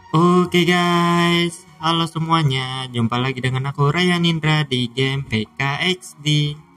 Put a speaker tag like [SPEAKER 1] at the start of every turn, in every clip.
[SPEAKER 1] Oke guys, halo semuanya, jumpa lagi dengan aku Ryan Indra di game PKXD.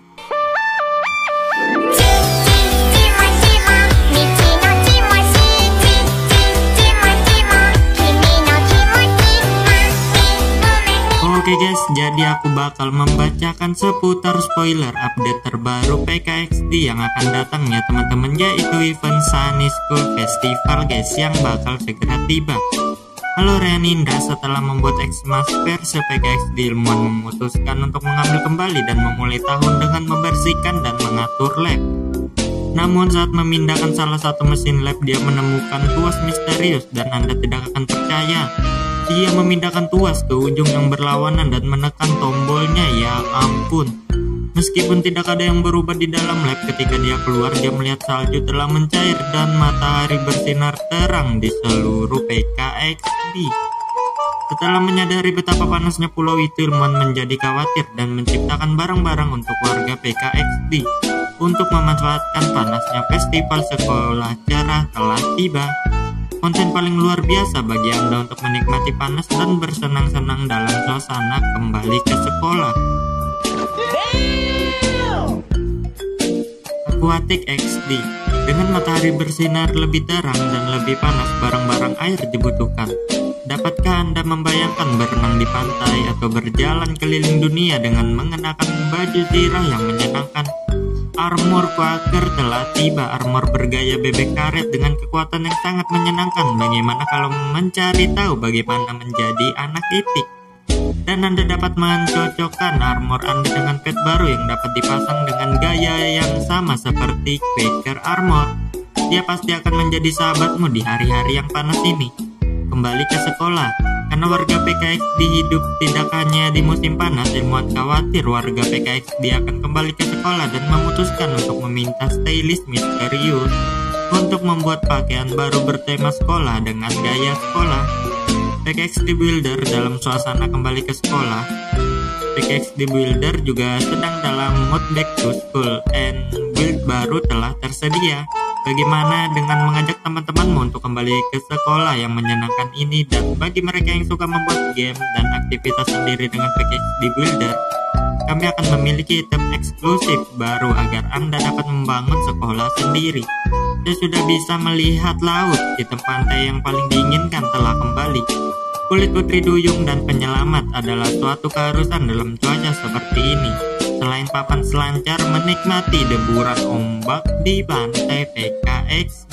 [SPEAKER 1] Oke guys, jadi aku bakal membacakan seputar spoiler update terbaru PKXD yang akan datang ya teman-teman, yaitu event Sunny School Festival guys yang bakal segera tiba. Halo Ryan Indra, setelah membuat Xmas versi PKXD, ilmuwan memutuskan untuk mengambil kembali dan memulai tahun dengan membersihkan dan mengatur lab. Namun saat memindahkan salah satu mesin lab, dia menemukan tuas misterius dan Anda tidak akan percaya. Dia memindahkan tuas ke ujung yang berlawanan dan menekan tombolnya, ya ampun. Meskipun tidak ada yang berubah di dalam lab, ketika dia keluar dia melihat salju telah mencair dan matahari bersinar terang di seluruh PKXD. Setelah menyadari betapa panasnya pulau itu, ilmuwan menjadi khawatir dan menciptakan barang-barang untuk warga PKXD. Untuk memanfaatkan panasnya, festival sekolah cerah telah tiba. Konten paling luar biasa bagi Anda untuk menikmati panas dan bersenang-senang dalam suasana kembali ke sekolah. Aquatic XD. Dengan matahari bersinar lebih terang dan lebih panas, barang-barang air dibutuhkan. Dapatkah Anda membayangkan berenang di pantai atau berjalan keliling dunia dengan mengenakan baju zirah yang menyenangkan? Armor Quaker telah tiba, armor bergaya bebek karet dengan kekuatan yang sangat menyenangkan. Bagaimana kalau mencari tahu bagaimana menjadi anak itik? Dan Anda dapat mencocokkan armor Anda dengan pet baru yang dapat dipasang dengan gaya yang sama seperti Quaker Armor. Dia pasti akan menjadi sahabatmu di hari-hari yang panas ini. Kembali ke sekolah. Karena warga PKXD hidup tidak hanya di musim panas, ilmuwan khawatir warga PKXD akan kembali ke sekolah dan memutuskan untuk meminta stylist misterius untuk membuat pakaian baru bertema sekolah dengan gaya sekolah. PKXD Builder dalam suasana kembali ke sekolah. PKXD Builder juga sedang dalam mood back to school and build baru telah tersedia. Bagaimana dengan mengajak teman-temanmu untuk kembali ke sekolah yang menyenangkan ini? Dan bagi mereka yang suka membuat game dan aktivitas sendiri dengan PKXD Builder, kami akan memiliki item eksklusif baru agar Anda dapat membangun sekolah sendiri. Saya sudah bisa melihat laut, item pantai yang paling diinginkan telah kembali. Kulit putri duyung dan penyelamat adalah suatu keharusan dalam cuaca seperti ini. Selain papan selancar, menikmati deburan ombak di pantai PKXD.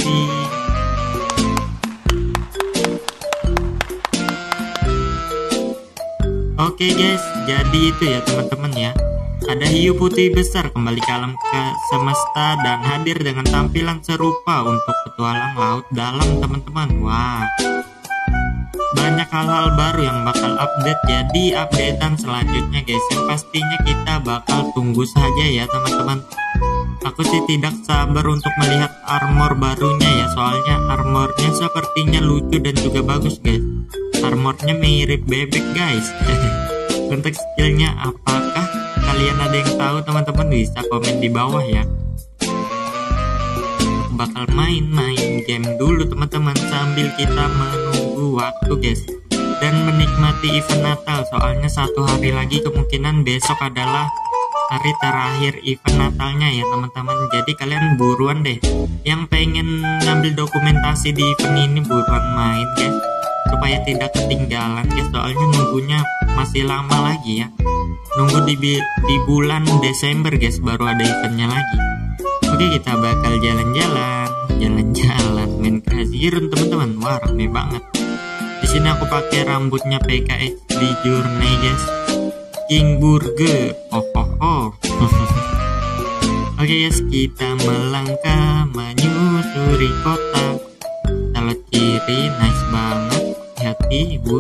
[SPEAKER 1] Oke guys, jadi itu ya teman-teman ya. Ada hiu putih besar kembali ke alam semesta dan hadir dengan tampilan serupa untuk petualang laut dalam teman-teman. Wah, banyak hal-hal baru yang bakal update ya di updatean selanjutnya guys, yang pastinya kita bakal tunggu saja ya teman-teman. Aku sih tidak sabar untuk melihat armor barunya ya, soalnya armornya sepertinya lucu dan juga bagus guys. Armornya mirip bebek guys. Untuk skillnya apakah kalian ada yang tahu teman-teman? Bisa komen di bawah ya. Bakal main-main game dulu teman-teman sambil kita menunggu waktu guys, dan menikmati event Natal, soalnya satu hari lagi kemungkinan besok adalah hari terakhir event Natalnya ya teman-teman. Jadi kalian buruan deh yang pengen ngambil dokumentasi di event ini, buruan main guys supaya tidak ketinggalan guys, soalnya nunggunya masih lama lagi ya. Nunggu di bulan Desember guys baru ada eventnya lagi. Oke, kita bakal jalan-jalan main Crazy Run teman-teman. Wah, rame banget. Di sini aku pakai rambutnya PKXD Journey guys. King Burger. Oh. Oke guys, kita melangkah menyusuri kota. Kalau kiri nice banget. Hati.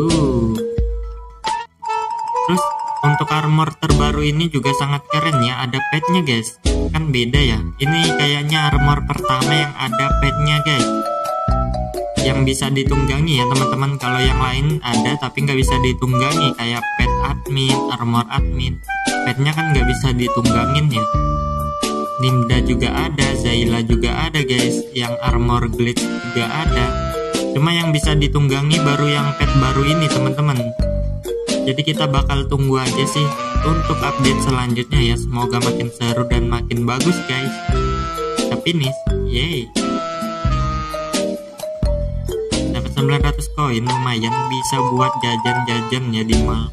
[SPEAKER 1] Terus untuk armor terbaru ini juga sangat keren ya, ada petnya guys. Kan beda ya, ini kayaknya armor pertama yang ada petnya guys, yang bisa ditunggangi ya teman-teman. Kalau yang lain ada tapi nggak bisa ditunggangi, kayak pet admin, armor admin, petnya kan nggak bisa ditunggangin ya. Nimda juga ada, Zayla juga ada guys, yang armor glitch juga ada. Cuma yang bisa ditunggangi baru yang pet baru ini teman-teman. Jadi kita bakal tunggu aja sih untuk update selanjutnya ya. Semoga makin seru dan makin bagus guys. Tapi nih, yay, dapat 900 koin, lumayan bisa buat jajan-jajan ya di mall.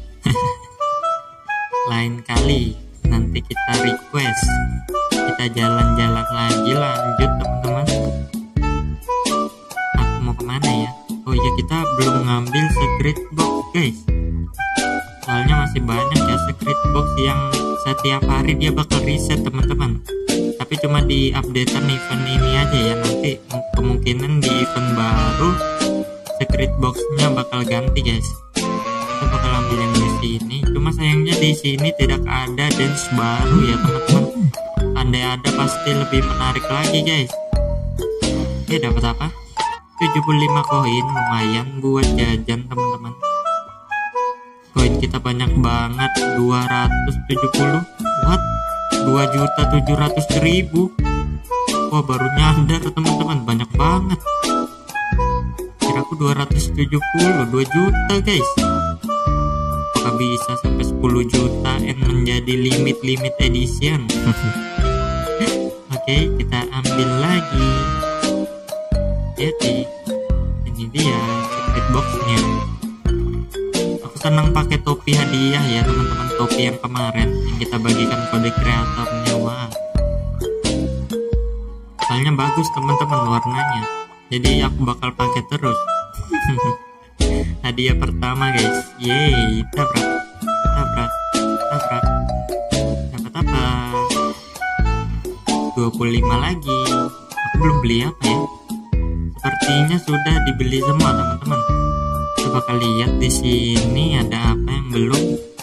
[SPEAKER 1] Lain kali nanti kita request, kita jalan-jalan lagi, lanjut teman-teman. Aku mau kemana ya? Oh iya, kita belum ngambil secret box guys, soalnya masih banyak ya secret box yang setiap hari dia bakal reset teman-teman. Tapi cuma di updatean event ini aja ya, nanti kemungkinan di event baru secret boxnya bakal ganti guys. Kita bakal ambil yang di sini, cuma sayangnya di sini tidak ada dance baru ya teman-teman. Andai ada pasti lebih menarik lagi guys. Oke, dapat apa? 75 koin, lumayan buat jajan teman-teman. Koin kita banyak banget, 270. What? 2.700.000. Wah, baru nyadar teman-teman, banyak banget. Kiraku 270, 2 juta guys. Apakah bisa sampai 10 juta and menjadi limit edition? Oke, kita ambil lagi. Jadi ini dia secret boxnya. Aku senang pakai topi hadiah ya teman-teman, topi yang kemarin yang kita bagikan kode kreatornya. Wah, soalnya bagus teman-teman warnanya, jadi aku bakal pakai terus. Hadiah pertama guys, yeay, tabrak, dapat apa? 25 lagi. Aku belum beli apa ya, sepertinya sudah dibeli semua teman-teman. Coba bakal lihat di sini ada apa yang belum.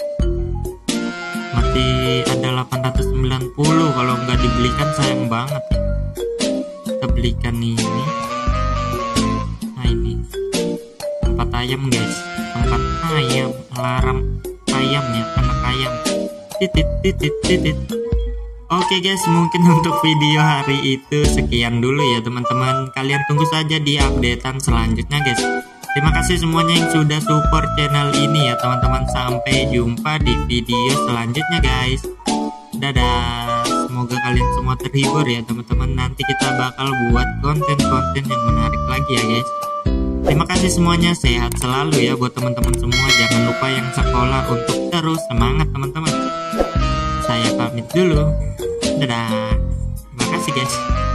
[SPEAKER 1] Masih ada 890, kalau nggak dibelikan sayang banget ya. Kita belikan ini. Nah ini tempat ayam guys, tempat ayam, alarm ayam ya, anak ayam. Titit. Oke guys, mungkin untuk video hari itu sekian dulu ya teman-teman. Kalian tunggu saja di updatean selanjutnya guys. Terima kasih semuanya yang sudah support channel ini ya teman-teman. Sampai jumpa di video selanjutnya guys. Dadah. Semoga kalian semua terhibur ya teman-teman. Nanti kita bakal buat konten-konten yang menarik lagi ya guys. Terima kasih semuanya, sehat selalu ya buat teman-teman semua. Jangan lupa yang sekolah untuk terus semangat teman-teman. Saya pamit dulu. Dadah. Terima kasih guys.